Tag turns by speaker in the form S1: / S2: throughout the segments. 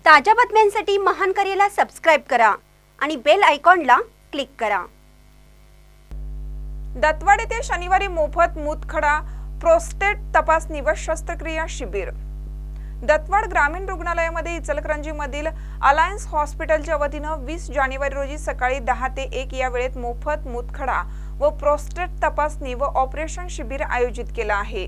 S1: ताज्या बातम्यांसाठी महानकरेला सबस्क्राइब करा आणि बेल आयकॉनला क्लिक करा।
S2: दत्तवाड येथे शनिवारी मोफत मूतखडा प्रोस्टेट तपासणी व शस्त्रक्रिया शिबिर। दत्तवाड ग्रामीण रुग्णालयामध्ये इचलकरंजीमधील अलायन्स हॉस्पिटलच्या वतीनं 20 जानेवारी रोजी सकाळी 10 ते 1 या वेळेत मोफत मूतखडा व प्रोस्टेट तपासणी व ऑपरेशन शिबिर आयोजित केलं आहे।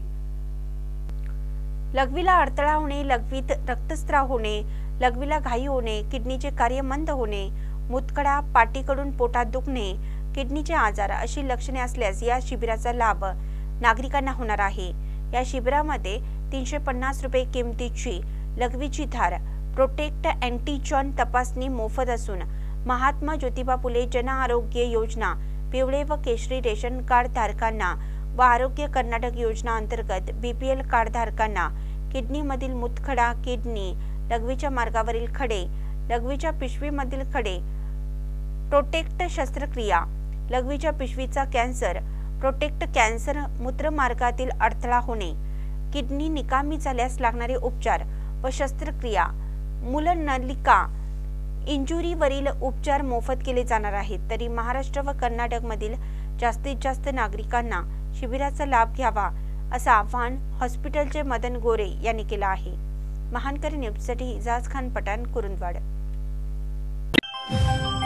S1: लघवीला अडथळा होणे, लघवीत रक्तस्राव होणे, लघवीला घाई होणे, किडनीचे कार्य मंद होणे, मूतखडा, पाठीकडून पोटात दुखणे, किडनीचे आजार अशी लक्षणे असल्यास या शिबिराचा लाभ नागरिकांना होणार आहे। या शिबिरामध्ये 350 रुपये किमतीची लघवीची धार, प्रोटेक्ट अँटीजॉन तपासणी मोफत असून महात्मा ज्योतिबा फुले जन आरोग्य योजना, पिवळे व केशरी रेशन कार्ड धारकांना व आरोग्य कर्नाटक योजना अंतर्गत बीपीएल कार्ड धारकांना किडनीमधील मूतखडा, किडनी, लघवीच्या मार्गावरील खडे, लघवीच्या पिशवीमधील खडे, प्रोटेक्ट शस्त्रक्रिया, लघवीच्या पिशवीचा कॅन्सर, प्रोटेक्ट कॅन्सर, मूत्रमार्गातील अडथळा होणे, किडनी निकामी झाल्यास लागणारे उपचार व शस्त्रक्रिया, मूलनलिका इंजुरीवरील उपचार मोफत केले जाणार आहेत। तरी महाराष्ट्र व कर्नाटक मधील जास्तीत जास्त नागरिकांना शिबिराचा लाभ घ्यावा असं आवाहन हॉस्पिटलचे मदन गोरे यांनी केलं आहे। महानकरी न्यूजसाठी इजाज खान पठाण, कुरुंदवाड।